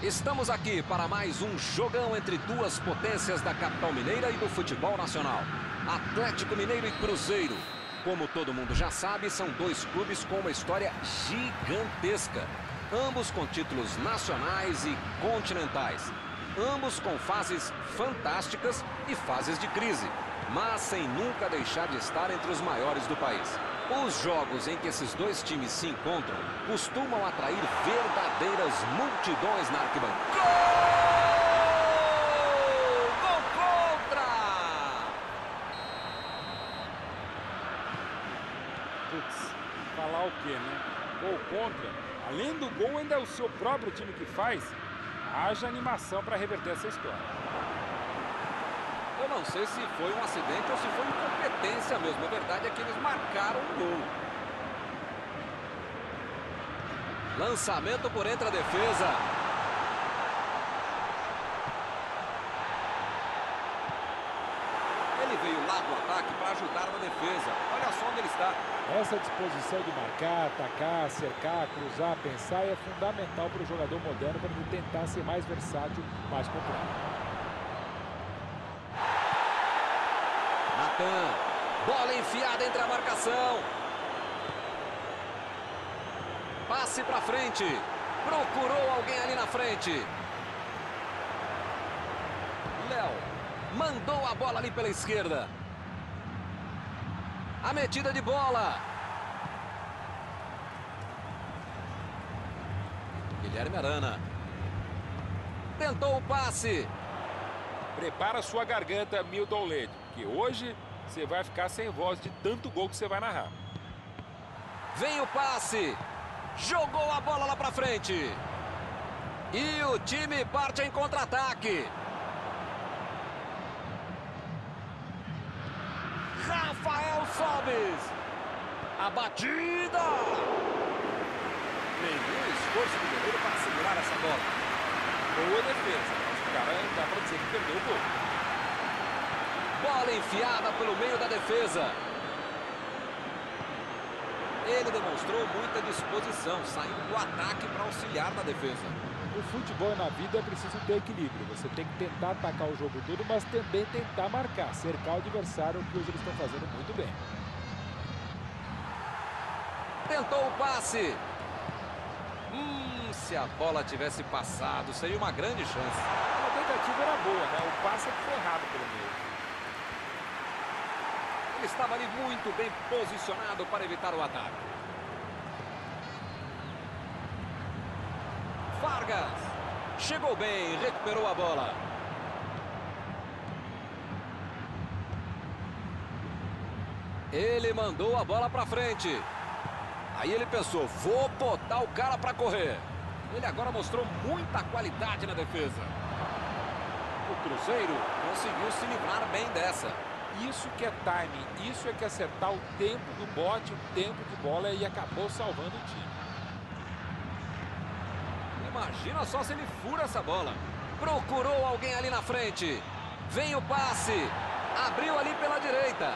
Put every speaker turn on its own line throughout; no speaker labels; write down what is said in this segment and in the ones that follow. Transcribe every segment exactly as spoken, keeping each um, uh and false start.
Estamos aqui para mais um jogão entre duas potências da capital mineira e do futebol nacional. Atlético Mineiro e Cruzeiro. Como todo mundo já sabe, são dois clubes com uma história gigantesca. Ambos com títulos nacionais e continentais. Ambos com fases fantásticas e fases de crise, mas sem nunca deixar de estar entre os maiores do país. Os jogos em que esses dois times se encontram costumam atrair verdadeiras multidões na arquibancada. Gol! Gol contra!
Putz, falar o quê, né? Gol contra. Além do gol, ainda é o seu próprio time que faz. Haja animação para reverter essa história.
Eu não sei se foi um acidente ou se foi incompetência mesmo. A verdade é que eles marcaram o gol. Lançamento por entre a defesa. Ele veio lá do ataque para ajudar na defesa. Olha só onde ele está.
Essa disposição de marcar, atacar, cercar, cruzar, pensar é fundamental para o jogador moderno para ele tentar ser mais versátil, mais completo.
Natan, bola enfiada entre a marcação. Passe para frente. Procurou alguém ali na frente. Léo mandou a bola ali pela esquerda. A metida de bola. Guilherme Arana. Tentou o passe.
Prepara sua garganta, Milton Leite, que hoje você vai ficar sem voz de tanto gol que você vai narrar.
Vem o passe. Jogou a bola lá pra frente. E o time parte em contra-ataque. Rafael Sobis. A batida. Nenhum esforço do goleiro para segurar essa bola.
Boa defesa. O cara dá pra dizer que perdeu o gol.
Bola enfiada pelo meio da defesa. Ele demonstrou muita disposição, saindo do ataque para auxiliar na defesa.
No futebol e na vida é preciso ter equilíbrio. Você tem que tentar atacar o jogo todo, mas também tentar marcar, cercar o adversário, o que hoje eles estão fazendo muito bem.
Tentou o passe. Hum, se a bola tivesse passado, seria uma grande chance.
A tentativa era boa, né? O passe foi errado pelo meio.
Ele estava ali muito bem posicionado para evitar o ataque. Vargas chegou bem, recuperou a bola. Ele mandou a bola para frente. Aí ele pensou, vou botar o cara para correr. Ele agora mostrou muita qualidade na defesa. O Cruzeiro conseguiu se livrar bem dessa.
Isso que é timing, isso é que é acertar o tempo do bote, o tempo de bola, e acabou salvando o time.
Imagina só se ele fura essa bola. Procurou alguém ali na frente. Vem o passe. Abriu ali pela direita.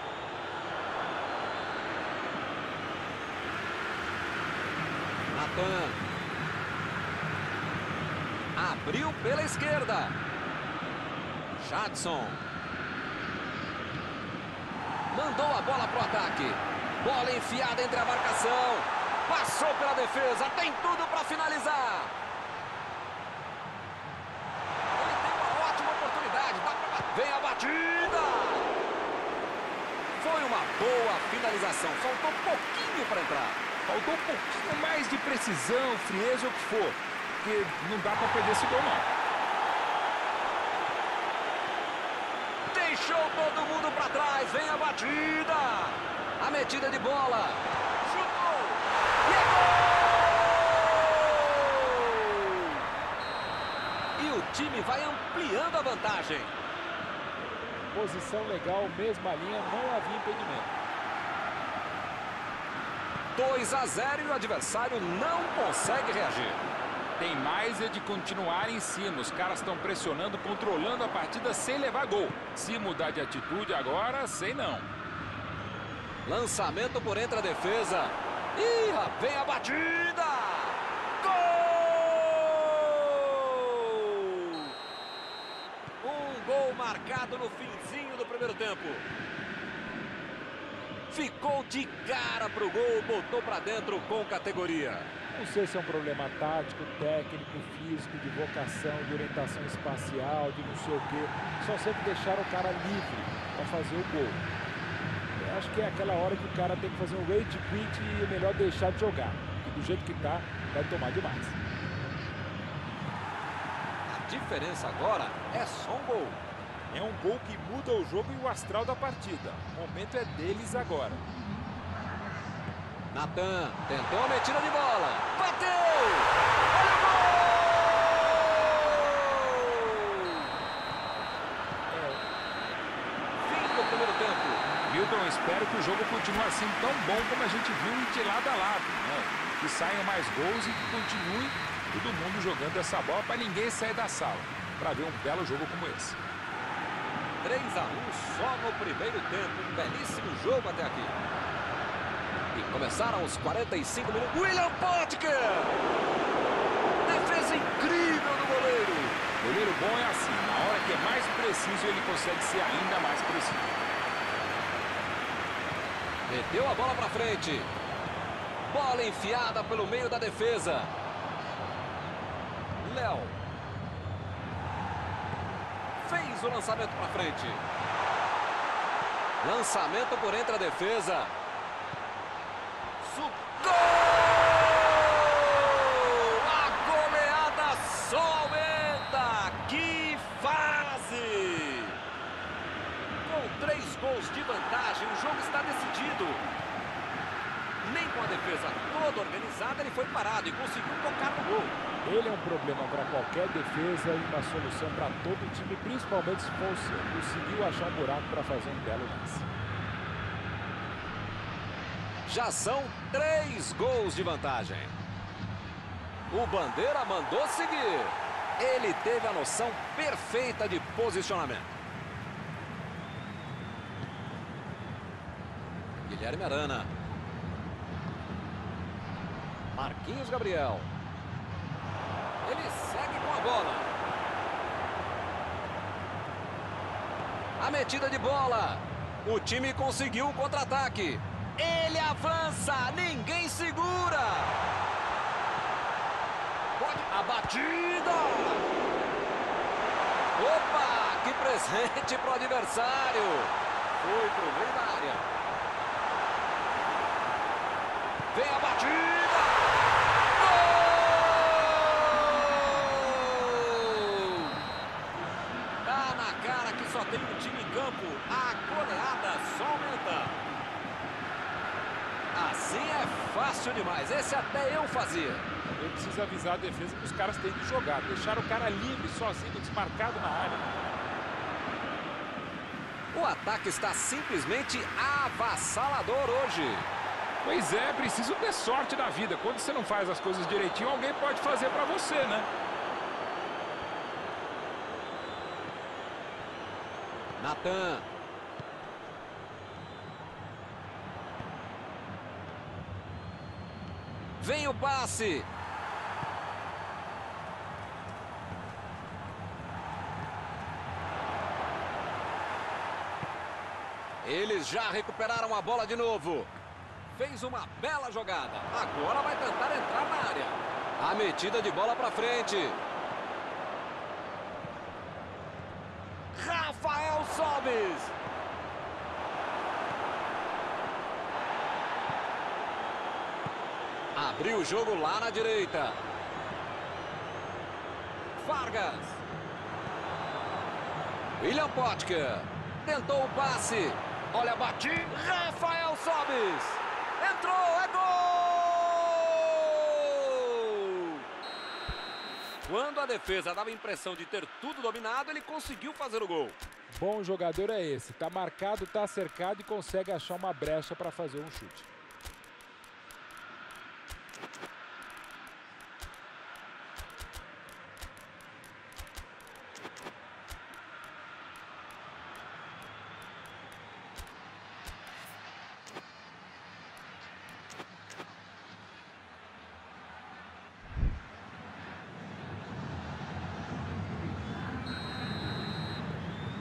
Natan. Abriu pela esquerda. Jadson. Mandou a bola pro ataque. Bola enfiada entre a marcação. Passou pela defesa. Tem tudo para finalizar. Ele tem uma ótima oportunidade. Dá pra... Vem a batida. Foi uma boa finalização. Faltou um pouquinho para entrar.
Faltou um pouquinho mais de precisão, frieza ou o que for. Porque não dá para perder esse gol, não.
Deixou todo mundo para trás. Vem a batida. A metida de bola. Chutou. E é gol! E o time vai ampliando a vantagem.
Posição legal, mesma linha, não havia impedimento.
dois a zero e o adversário não consegue reagir.
Tem mais é de continuar em cima. Os caras estão pressionando, controlando a partida sem levar gol. Se mudar de atitude agora, sei não.
Lançamento por entre a defesa. Ih, vem a batida! Gol! marcado no finzinho do primeiro tempo. Ficou de cara pro gol, botou para dentro com categoria.
Não sei se é um problema tático, técnico, físico, de vocação, de orientação espacial, de não sei o quê. Só sei que deixaram o cara livre para fazer o gol. Eu acho que é aquela hora que o cara tem que fazer um rage quit e é melhor deixar de jogar. Porque do jeito que tá, vai tomar demais.
A diferença agora é só um gol.
É um gol que muda o jogo e o astral da partida. O momento é deles agora.
Natan tentou a metida de bola. Bateu! Olha o gol!
É.
Fim do primeiro tempo.
Milton, espero que o jogo continue assim tão bom como a gente viu de lado a lado, né? Que saiam mais gols e que continue todo mundo jogando essa bola para ninguém sair da sala. Para ver um belo jogo como esse.
três a um só no primeiro tempo. Um belíssimo jogo até aqui. E começaram os quarenta e cinco minutos. William Potker! Defesa incrível do goleiro.
Goleiro bom é assim. Na hora que é mais preciso, ele consegue ser ainda mais preciso.
Meteu a bola pra frente. Bola enfiada pelo meio da defesa. Léo. Fez o lançamento para frente. Lançamento por entre a defesa. Gol! A goleada só aumenta. Que fase! Com três gols de vantagem, o jogo está decidido. Nem com a defesa toda organizada ele foi parado e conseguiu tocar no gol.
Ele é um problema para qualquer defesa e uma solução para todo o time, principalmente se fosse, conseguiu achar um buraco para fazer um belo lance.
Já são três gols de vantagem. O Bandeira mandou seguir. Ele teve a noção perfeita de posicionamento. Guilherme Arana. Marquinhos Gabriel. Ele segue com a bola. A metida de bola. O time conseguiu o contra-ataque. Ele avança. Ninguém segura. Pode. A batida. Opa, que presente para o adversário. Foi para o meio da área. Vem a batida. Só tem um time em campo, a goleada só aumenta. Assim é fácil demais, esse até eu fazia.
Eu preciso avisar a defesa que os caras têm que jogar, deixar o cara livre, sozinho, desmarcado na área.
O ataque está simplesmente avassalador hoje.
Pois é, preciso ter sorte na vida. Quando você não faz as coisas direitinho, alguém pode fazer pra você, né?
Natan. Vem o passe. Eles já recuperaram a bola de novo. Fez uma bela jogada. Agora vai tentar entrar na área. A metida de bola para frente. Rafael Sobis. Abriu o jogo lá na direita. Vargas. William Potker. Tentou o passe. Olha a batida. Rafael Sobis. Entrou, é gol! Quando a defesa dava a impressão de ter tudo dominado, ele conseguiu fazer o gol.
Bom jogador é esse. Tá marcado, tá cercado e consegue achar uma brecha para fazer um chute.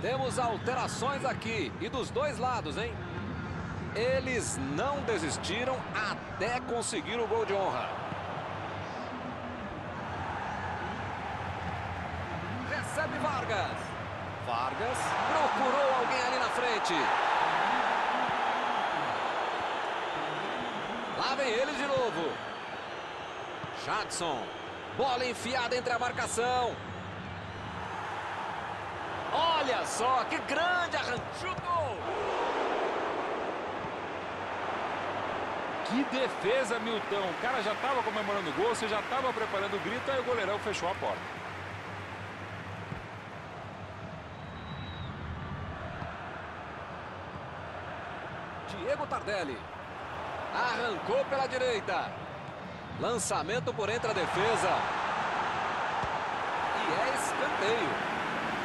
Temos alterações aqui e dos dois lados, hein? Eles não desistiram até conseguir o gol de honra. Recebe Vargas. Vargas procurou alguém ali na frente. Lá vem eles de novo. Jadson. Bola enfiada entre a marcação. Olha só, que grande arranque. Chutou.
Que defesa, Milton. O cara já estava comemorando o gol, você já estava preparando o grito, aí o goleirão fechou a porta.
Diego Tardelli. Arrancou pela direita. Lançamento por entre a defesa. E é escanteio.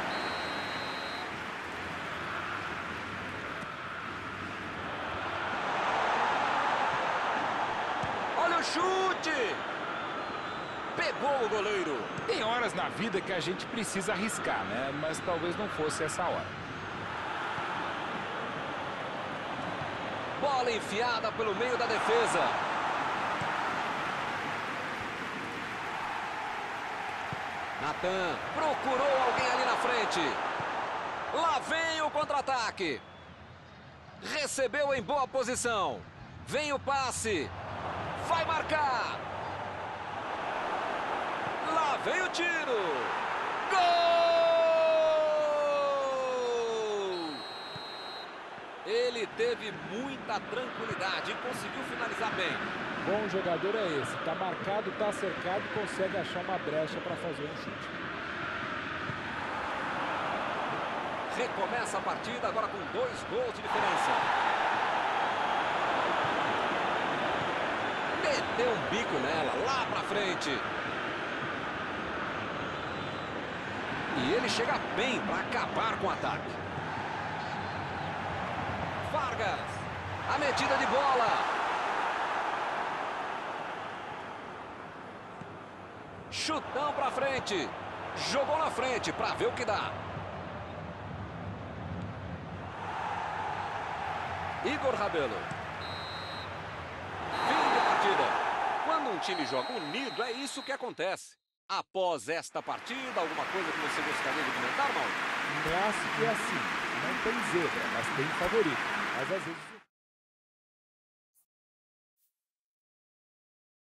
Olha o chute. Pegou o goleiro.
Tem horas na vida que a gente precisa arriscar, né? Mas talvez não fosse essa hora.
Bola enfiada pelo meio da defesa. Natan procurou alguém ali na frente. Lá vem o contra-ataque. Recebeu em boa posição. Vem o passe. Vai marcar. Lá vem o tiro. Gol! Ele teve muita tranquilidade e conseguiu finalizar bem.
Bom jogador é esse. Tá marcado, tá cercado e consegue achar uma brecha para fazer um chute.
Recomeça a partida agora com dois gols de diferença. Meteu um bico nela, lá pra frente. E ele chega bem para acabar com o ataque. Vargas. A metida de bola. Chutão pra frente. Jogou na frente para ver o que dá. Igor Rabelo. Fim de partida. Quando um time joga unido, é isso que acontece. Após esta partida, alguma coisa que você gostaria de comentar, Mauro?
Clássico é assim. Não tem zebra, mas tem favorito. Mas às vezes...